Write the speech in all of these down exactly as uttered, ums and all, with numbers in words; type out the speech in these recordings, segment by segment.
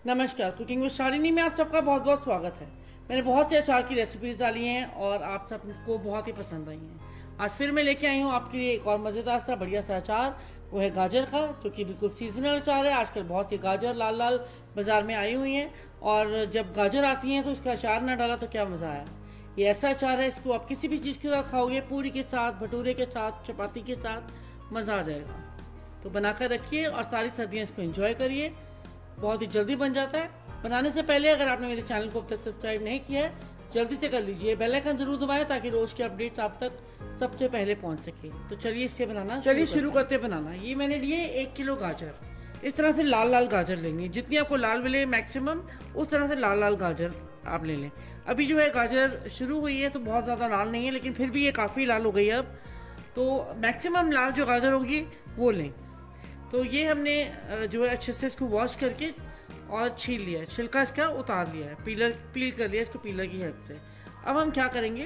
नमस्कार, cooking with Shalini में आप सबका बहुत बहुत स्वागत है। मैंने बहुत से अचार की रेसिपीज डाली हैं और आप सबको बहुत ही पसंद आई हैं। आज फिर मैं लेके आई हूँ आपके लिए एक और मज़ेदार सा बढ़िया सा अचार। वो है गाजर का, जो कि बिल्कुल सीजनल अचार है। आजकल बहुत सी गाजर लाल लाल बाजार में आई हुई हैं और जब गाजर आती हैं तो इसका अचार ना डाला तो क्या मज़ा आया। ये ऐसा अचार है, इसको आप किसी भी चीज़ के साथ खाओगे, पूरी के साथ, भटूरे के साथ, चपाती के साथ, मज़ा आ जाएगा। तो बनाकर रखिए और सारी सर्दियाँ इसको एंजॉय करिए। बहुत ही जल्दी बन जाता है। बनाने से पहले अगर आपने मेरे चैनल को अब तक सब्सक्राइब नहीं किया है, जल्दी से कर लीजिए। बेल आइकन जरूर दबाएं ताकि रोज के अपडेट्स आप तक सबसे पहले पहुंच सके। तो चलिए इससे बनाना चलिए शुरू करते बनाना। ये मैंने लिए एक किलो गाजर। इस तरह से लाल लाल गाजर लेंगे, जितनी आपको लाल मिले मैक्सिमम उस तरह से लाल लाल गाजर आप ले लें। अभी जो है गाजर शुरू हुई है तो बहुत ज्यादा लाल नहीं है, लेकिन फिर भी ये काफी लाल हो गई है अब। तो मैक्सिमम लाल जो गाजर होगी वो लें। तो ये हमने जो है अच्छे से इसको वॉश करके और छील लिया है, छिलका इसका उतार लिया है, पीलर पील कर लिया इसको पीलर की हेल्प से। अब हम क्या करेंगे,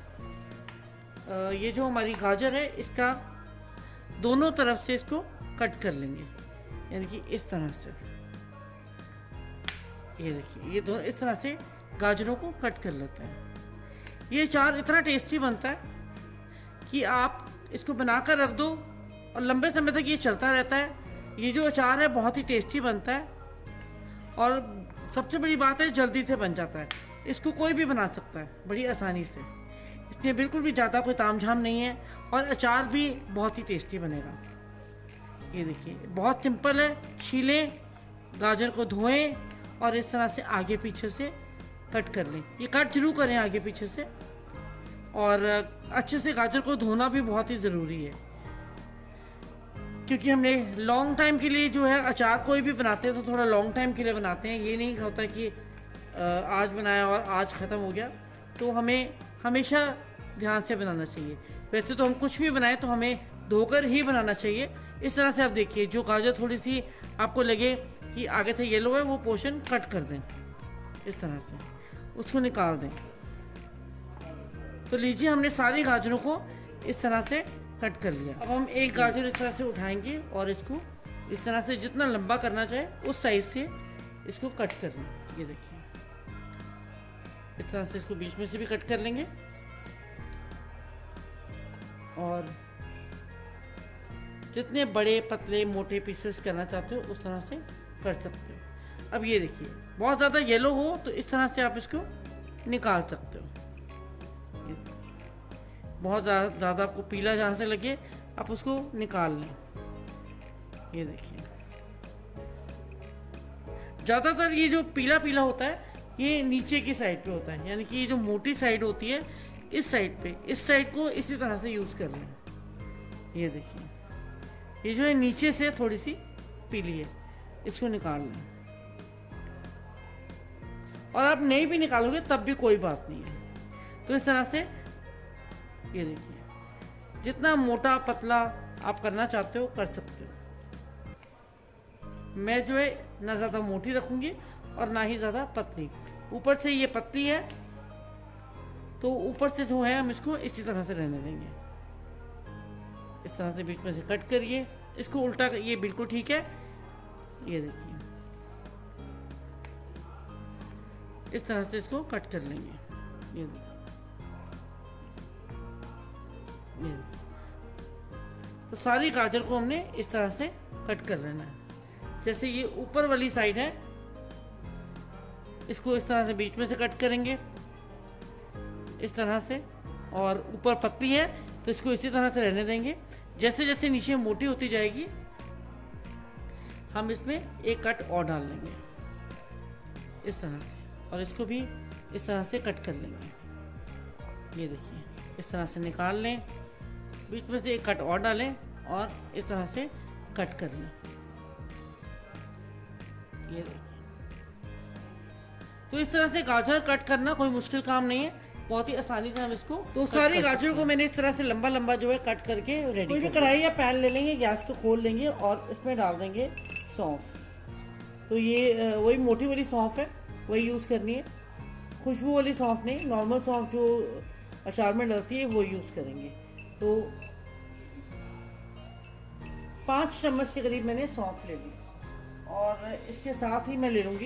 ये जो हमारी गाजर है इसका दोनों तरफ से इसको कट कर लेंगे, यानी कि इस तरह से। ये देखिए, ये दोनों इस तरह से गाजरों को कट कर लेते हैं। ये अचार इतना टेस्टी बनता है कि आप इसको बनाकर रख दो और लंबे समय तक ये चलता रहता है। ये जो अचार है बहुत ही टेस्टी बनता है और सबसे बड़ी बात है जल्दी से बन जाता है। इसको कोई भी बना सकता है बड़ी आसानी से। इसमें बिल्कुल भी ज़्यादा कोई तामझाम नहीं है और अचार भी बहुत ही टेस्टी बनेगा। ये देखिए, बहुत सिंपल है। छीलें, गाजर को धोएं और इस तरह से आगे पीछे से कट कर लें। ये कट जरूर करें आगे पीछे से, और अच्छे से गाजर को धोना भी बहुत ही ज़रूरी है, क्योंकि हमने लॉन्ग टाइम के लिए जो है अचार कोई भी बनाते हैं तो थोड़ा लॉन्ग टाइम के लिए बनाते हैं। ये नहीं होता कि आज बनाया और आज ख़त्म हो गया। तो हमें हमेशा ध्यान से बनाना चाहिए। वैसे तो हम कुछ भी बनाएं तो हमें धोकर ही बनाना चाहिए। इस तरह से आप देखिए, जो गाजर थोड़ी सी आपको लगे कि आगे से येलो है वो पोर्शन कट कर दें, इस तरह से उसको निकाल दें। तो लीजिए, हमने सारी गाजरों को इस तरह से कट कर लिया। अब हम एक गाजर इस तरह से उठाएंगे और इसको इस तरह से जितना लंबा करना चाहे उस साइज से इसको कट कर लें। ये देखिए, इस तरह से इसको बीच में से भी कट कर लेंगे और जितने बड़े पतले मोटे पीसेस करना चाहते हो उस तरह से कर सकते हो। अब ये देखिए, बहुत ज़्यादा येलो हो तो इस तरह से आप इसको निकाल सकते हो। बहुत ज़्यादा आपको पीला जहाँ से लगे आप उसको निकाल लें। ये देखिए, ज़्यादातर ये जो पीला पीला होता है ये नीचे की साइड पे होता है, यानी कि ये जो मोटी साइड होती है इस साइड पे, इस साइड को इसी तरह से यूज़ कर लें। ये देखिए, ये जो है नीचे से थोड़ी सी पीली है, इसको निकाल लें। और आप नहीं भी निकालोगे तब भी कोई बात नहीं है। तो इस तरह से ये देखिए, जितना मोटा पतला आप करना चाहते हो कर सकते हो। मैं जो है ना ज़्यादा मोटी रखूंगी और ना ही ज़्यादा पतली। ऊपर से ये पतली है तो ऊपर से जो है हम इसको इसी तरह से रहने देंगे। इस तरह से बीच में से कट करिए, इसको उल्टा, ये बिल्कुल ठीक है। ये देखिए, इस तरह से इसको कट कर लेंगे। ये देखिए, तो सारी गाजर को हमने इस तरह से कट कर लेना है। जैसे ये ऊपर वाली साइड है इसको इस तरह से बीच में से कट करेंगे, इस तरह से। और ऊपर पतली है तो इसको इसी तरह से रहने देंगे। जैसे जैसे नीचे मोटी होती जाएगी हम इसमें एक कट और डाल लेंगे इस तरह से, और इसको भी इस तरह से कट कर लेंगे। ये देखिए, इस तरह से निकाल लें, बीच में से एक कट और डालें और इस तरह से कट कर लें। ये देखिए, तो इस तरह से गाजर कट करना कोई मुश्किल काम नहीं है, बहुत ही आसानी से हम इसको। तो सारी गाजर को मैंने इस तरह से लंबा लंबा जो है कट करके रेडी। कोई भी कढ़ाई या पैन ले लेंगे, गैस को खोल लेंगे और इसमें डाल देंगे सौंफ। तो ये वही मोटी वाली सौंफ है, वही यूज़ करनी है। खुशबू वाली सौंफ नहीं, नॉर्मल सौंफ जो अचार में डलती है वो यूज़ करेंगे। तो पाँच चम्मच के करीब मैंने सौंफ ले ली और इसके साथ ही मैं ले लूँगी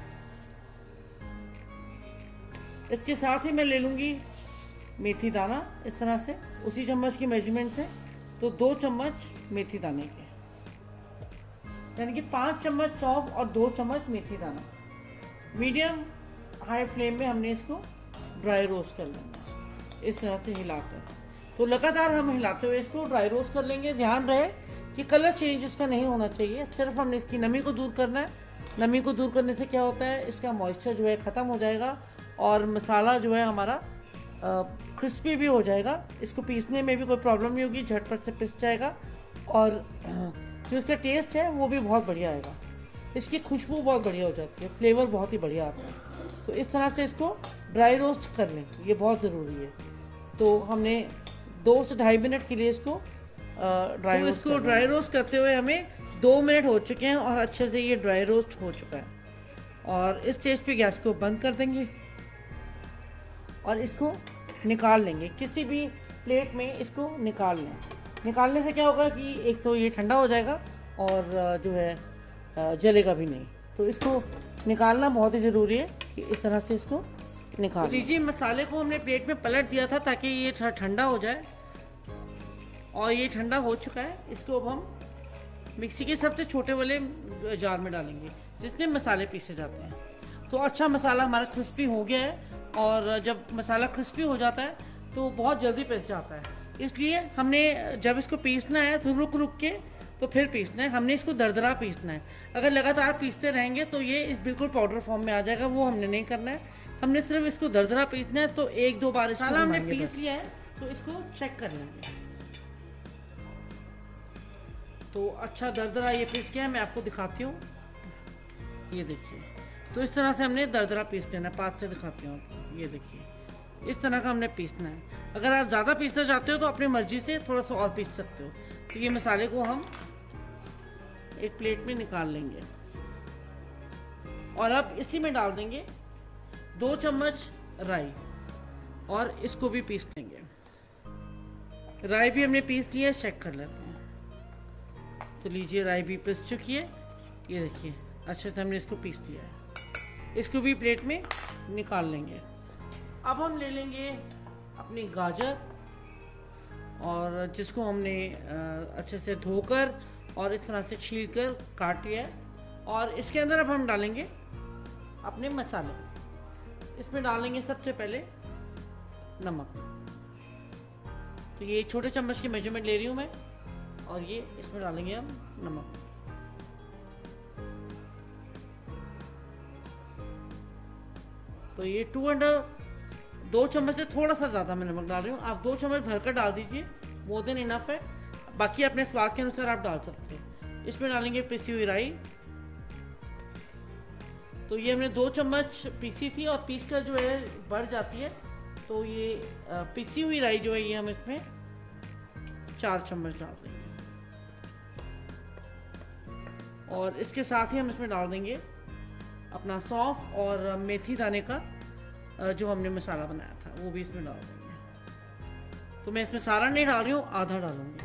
इसके साथ ही मैं ले लूँगी मेथी दाना, इस तरह से उसी चम्मच की मेजरमेंट से। तो दो चम्मच मेथी दाने के, यानी कि पाँच चम्मच सौंफ और दो चम्मच मेथी दाना। मीडियम हाई फ्लेम में हमने इसको ड्राई रोस्ट कर लेंगे, इस तरह से हिलाकर। तो लगातार हम हिलाते हुए इसको ड्राई रोस्ट कर लेंगे। ध्यान रहे कि कलर चेंज इसका नहीं होना चाहिए, सिर्फ हमने इसकी नमी को दूर करना है। नमी को दूर करने से क्या होता है, इसका मॉइस्चर जो है ख़त्म हो जाएगा और मसाला जो है हमारा क्रिस्पी भी हो जाएगा। इसको पीसने में भी कोई प्रॉब्लम नहीं होगी, झटपट से पिस जाएगा और जो इसका टेस्ट है वो भी बहुत बढ़िया आएगा। इसकी खुशबू बहुत बढ़िया हो जाती है, फ्लेवर बहुत ही बढ़िया आता है। तो इस तरह से इसको ड्राई रोस्ट कर लें, ये बहुत ज़रूरी है। तो हमने दो से ढाई मिनट के लिए इसको ड्राई तो रोस्ट इसको ड्राई रोस्ट करते हुए हमें दो मिनट हो चुके हैं और अच्छे से ये ड्राई रोस्ट हो चुका है। और इस स्टेज पे गैस को बंद कर देंगे और इसको निकाल लेंगे। किसी भी प्लेट में इसको निकाल लें। निकालने से क्या होगा कि एक तो ये ठंडा हो जाएगा और जो है जलेगा भी नहीं। तो इसको निकालना बहुत ही ज़रूरी है कि इस तरह से इसको निकाल लीजिए। मसाले को हमने प्लेट में पलट दिया था ताकि ये थोड़ा ठंडा हो जाए और ये ठंडा हो चुका है। इसको अब हम मिक्सी के सबसे छोटे वाले जार में डालेंगे जिसमें मसाले पीसे जाते हैं। तो अच्छा मसाला हमारा क्रिस्पी हो गया है और जब मसाला क्रिस्पी हो जाता है तो बहुत जल्दी पिस जाता है। इसलिए हमने जब इसको पीसना है तो रुक रुक के तो फिर पीसना है। हमने इसको दरदरा पीसना है। अगर लगातार पीसते रहेंगे तो ये बिल्कुल पाउडर फॉर्म में आ जाएगा, वो हमने नहीं करना है। हमने सिर्फ इसको दरदरा पीसना है। तो एक दो बार मसाला हमने पीस लिया है तो इसको चेक कर लेंगे। तो अच्छा दरदरा ये पीस गया है, मैं आपको दिखाती हूँ। ये देखिए, तो इस तरह से हमने दरदरा पीस लेना है। पास से दिखाती हूँ, ये देखिए इस तरह का हमने पीसना है। अगर आप ज़्यादा पीसना चाहते हो तो अपनी मर्जी से थोड़ा सा और पीस सकते हो। तो ये मसाले को हम एक प्लेट में निकाल लेंगे और अब इसी में डाल देंगे दो चम्मच राई और इसको भी पीस लेंगे। राई भी हमने पीस लिया है, चेक कर लेते हैं। तो लीजिए, राई भी पीस चुकी है। ये देखिए अच्छे से हमने इसको पीस लिया है। इसको भी प्लेट में निकाल लेंगे। अब हम ले लेंगे अपनी गाजर और जिसको हमने अच्छे से धोकर और इस तरह से छील कर काट लिया है। और इसके अंदर अब हम डालेंगे अपने मसाले। इसमें डालेंगे सबसे पहले नमक। तो ये छोटे चम्मच की मेजरमेंट ले रही हूँ मैं और ये इसमें डालेंगे हम नमक। तो ये टू अंडर दो चम्मच से थोड़ा सा ज़्यादा मैं नमक डाल रही हूँ। आप दो चम्मच भरकर डाल दीजिए, मोर देन इनफ है। बाकी अपने स्वाद के अनुसार आप डाल सकते हैं। इसमें डालेंगे पिसी हुई राई। तो ये हमने दो चम्मच पीसी थी और पीस कर जो है बढ़ जाती है। तो ये पिसी हुई राई जो है ये हम इसमें चार चम्मच डाल देंगे और इसके साथ ही हम इसमें डाल देंगे अपना सौंफ और मेथी दाने का जो हमने मसाला बनाया था वो भी इसमें डाल देंगे। तो मैं इसमें सारा नहीं डाल रही हूँ, आधा डालूंगी।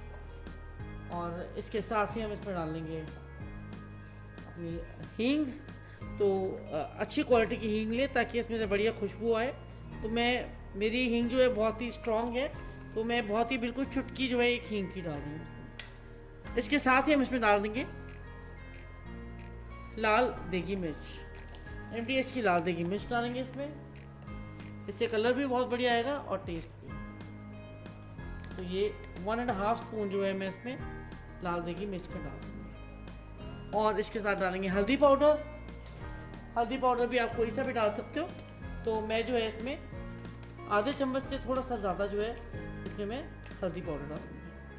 और इसके साथ ही हम इसमें डाल लेंगे अपनी हींग। तो अच्छी क्वालिटी की हींग ले ताकि इसमें से बढ़िया खुशबू आए। तो मैं मेरी हींग जो है बहुत ही स्ट्रॉन्ग है, तो मैं बहुत ही बिल्कुल चुटकी जो है एक हींग की डाल रही हूँ। इसके साथ ही हम इसमें डाल देंगे लाल देगी मिर्च। एम डी एच की लाल देगी मिर्च डालेंगे इसमें। इससे कलर भी बहुत बढ़िया आएगा और टेस्ट भी। तो ये वन एंड हाफ स्पून जो है मैं इसमें लाल देगी मिर्च का डाल दूँगी। और इसके साथ डालेंगे हल्दी पाउडर। हल्दी पाउडर भी आप कोई सा भी डाल सकते हो। तो मैं जो है इसमें आधे चम्मच से थोड़ा सा ज़्यादा जो है इसमें मैं हल्दी पाउडर डालूँगी।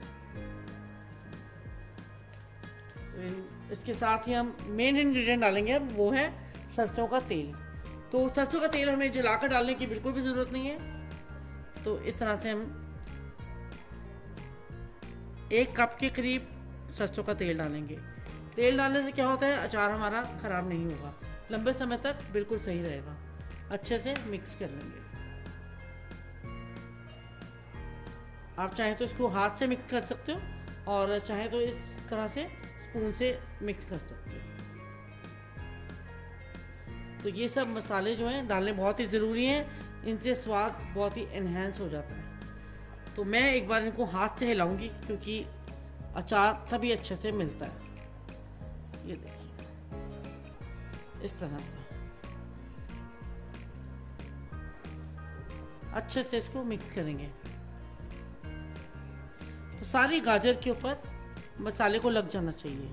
इसके साथ ही हम मेन इंग्रेडिएंट डालेंगे, अब वो है सरसों का तेल। तो सरसों का तेल हमें जलाकर डालने की बिल्कुल भी ज़रूरत नहीं है। तो इस तरह से हम एक कप के करीब सरसों का तेल डालेंगे। तेल डालने से क्या होता है, अचार हमारा ख़राब नहीं होगा, लंबे समय तक बिल्कुल सही रहेगा। अच्छे से मिक्स कर लेंगे। आप चाहे तो इसको हाथ से मिक्स कर सकते हो और चाहे तो इस तरह से स्पून से मिक्स कर सकते हो। तो ये सब मसाले जो हैं डालने बहुत ही ज़रूरी हैं, इनसे स्वाद बहुत ही एनहेंस हो जाता है। तो मैं एक बार इनको हाथ से हिलाऊंगी क्योंकि अचार तभी अच्छे से मिलता है। ये देखिए इस तरह से अच्छे से इसको मिक्स करेंगे। तो सारी गाजर के ऊपर मसाले को लग जाना चाहिए।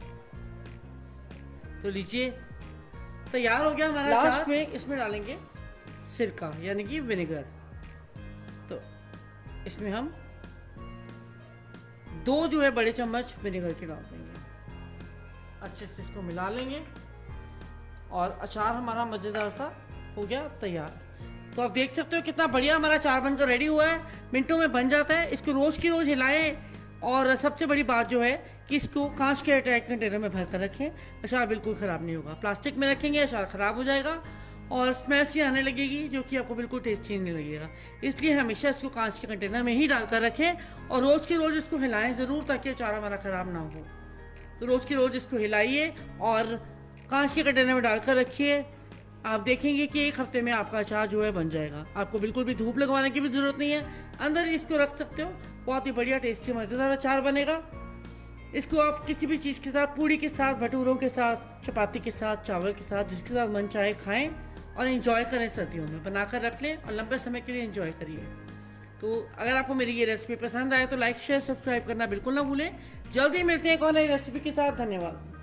तो लीजिए तैयार हो गया हमारा अचार। लास्ट में इसमें डालेंगे सिरका यानी कि विनेगर। तो इसमें हम दो जो है बड़े चम्मच विनेगर के डाल देंगे। अच्छे से इसको मिला लेंगे और अचार हमारा मज़ेदार सा हो गया तैयार। तो आप देख सकते हो कितना बढ़िया हमारा अचार बनकर रेडी हुआ है, मिनटों में बन जाता है। इसको रोज की रोज हिलाएं और सबसे बड़ी बात जो है कि इसको कांच के एयरटाइट कंटेनर में भर कर रखें। अचार बिल्कुल ख़राब नहीं होगा। प्लास्टिक में रखेंगे अचार ख़राब हो जाएगा और स्मेल सी आने लगेगी जो कि आपको बिल्कुल टेस्टी नहीं लगेगा। इसलिए हमेशा इसको कांच के कंटेनर में ही डालकर रखें और रोज़ की रोज़ इसको हिलाएं ज़रूर ताकि अचार हमारा ख़राब ना हो। तो रोज़ की रोज़ इसको हिलाइए और कांच के कंटेनर में डालकर रखिए। आप देखेंगे कि एक हफ्ते में आपका अचार जो है बन जाएगा। आपको बिल्कुल भी धूप लगवाने की भी ज़रूरत नहीं है, अंदर इसको रख सकते हो। बहुत ही बढ़िया टेस्टी मज़ेदार अचार बनेगा। इसको आप किसी भी चीज़ के साथ, पूड़ी के साथ, भटूरों के साथ, चपाती के साथ, चावल के साथ, जिसके साथ मन चाहे खाएं और एंजॉय करें। सर्दियों में बनाकर रख लें और लंबे समय के लिए एंजॉय करिए। तो अगर आपको मेरी ये रेसिपी पसंद आए तो लाइक शेयर सब्सक्राइब करना बिल्कुल ना भूलें। जल्दी मिलते हैं एक और नई रेसिपी के साथ। धन्यवाद।